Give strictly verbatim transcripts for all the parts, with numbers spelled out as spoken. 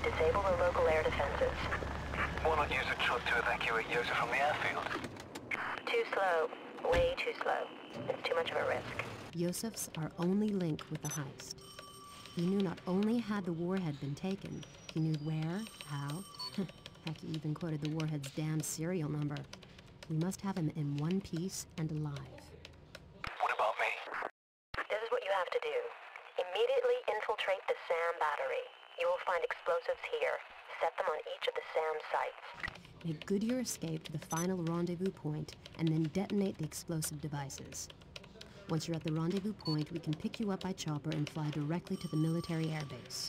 disable the local air defenses. Why not use a truck to evacuate Yosa from the airfield? Too slow. Way too slow. It's too much of a risk. Yosef's our only link with the heist. He knew not only had the warhead been taken, he knew where, how. Heck, he even quoted the warhead's damn serial number. We must have him in one piece and alive. What about me? This is what you have to do. Immediately infiltrate the SAM battery. You will find explosives here. Set them on each of the SAM sites. Make good your escape to the final rendezvous point, and then detonate the explosive devices. Once you're at the rendezvous point, we can pick you up by chopper and fly directly to the military airbase.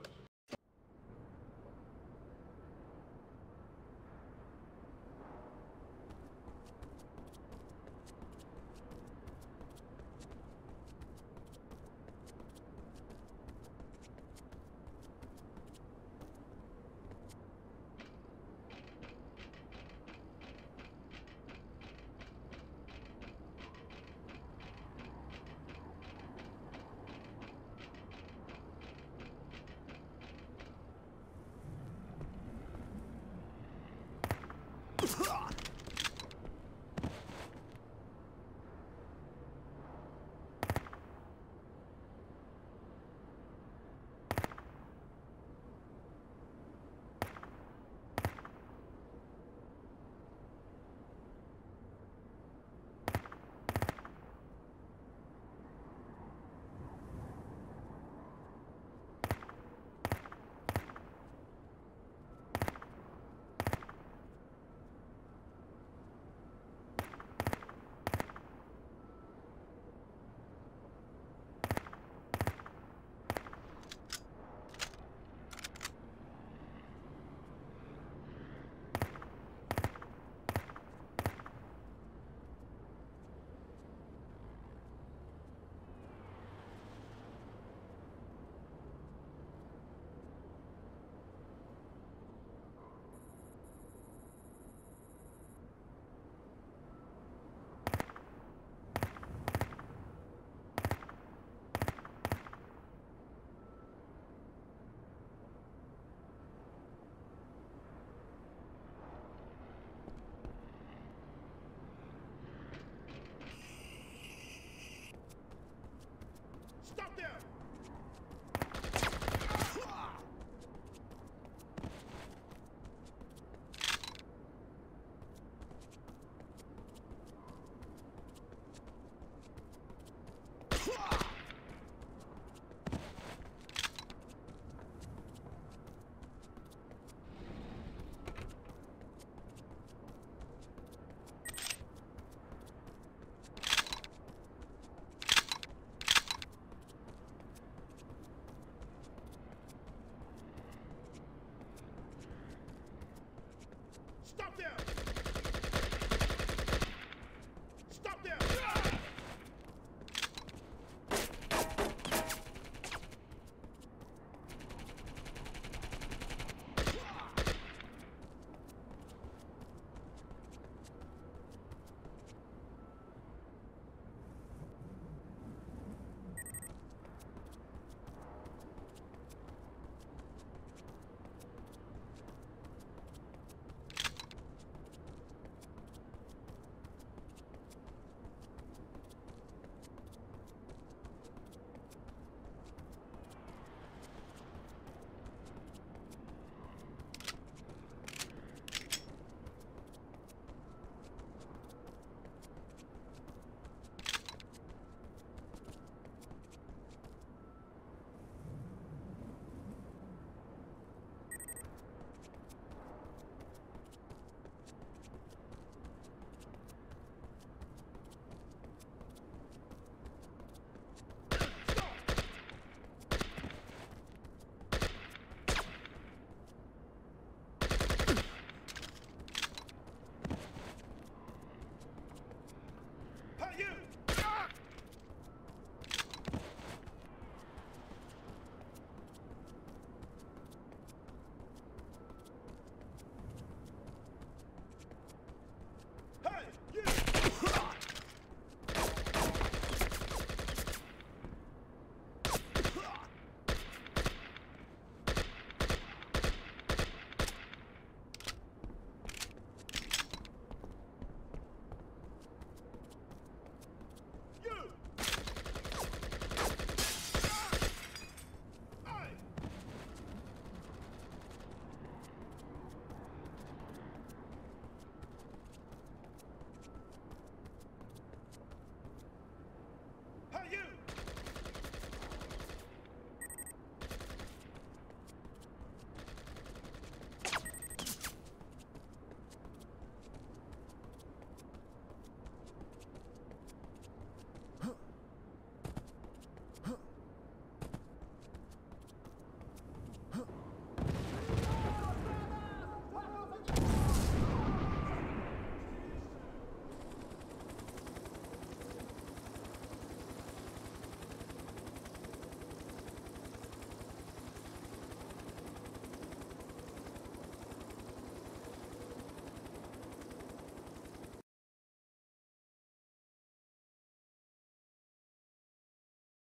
Stop there! Stop there!